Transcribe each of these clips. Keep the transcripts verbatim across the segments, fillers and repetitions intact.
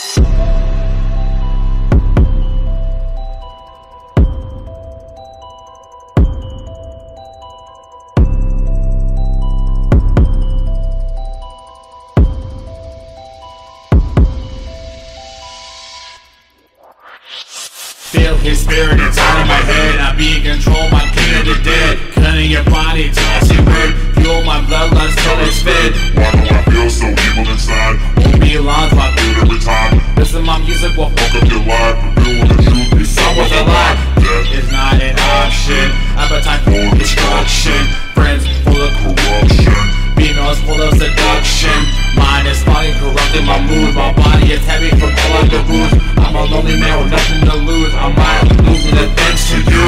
Feel his spirit inside of my head. I be in control, my king of the dead. Cutting your body till I see red. Fuel my bloodlust till it's fed. Why do I feel so evil inside? Won't be long till I feel Feel every time. listen my music will fuck Fuck up your life, reveal the truth. These up songs with a are lie. death It's not an option. Appetite for destruction. Friends full of corruption. females full of seduction. Mind is foggy, corrupting my mood. My body is heavy from all of the booze. I'm a lonely man with nothing to lose. I'm right, losing it thanks to you.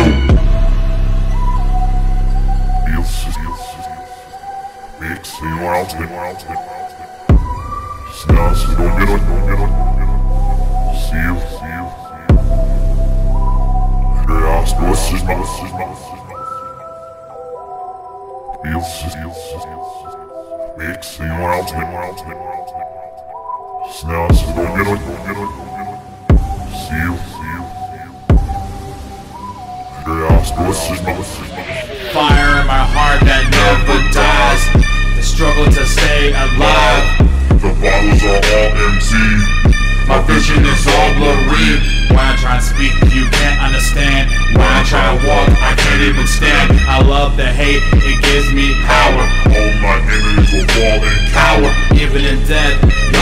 Mix you out, you out, Snaz, don't get on, don't get on. See you, see you. Your ass, what's his mouth, his mouth. Feels, feels, mix you out, you out. Snaz, don't get on, don't get on. See you, see you. Your ass, what's his mouth, his mouth. Fire in my heart that never dies. The struggle to stay alive. The bottles are all empty. My vision is all blurry. When I try to speak, you can't understand. When I try to walk, I can't even stand. I love the hate, it gives me power. All my enemies will fall and cower. Even in death,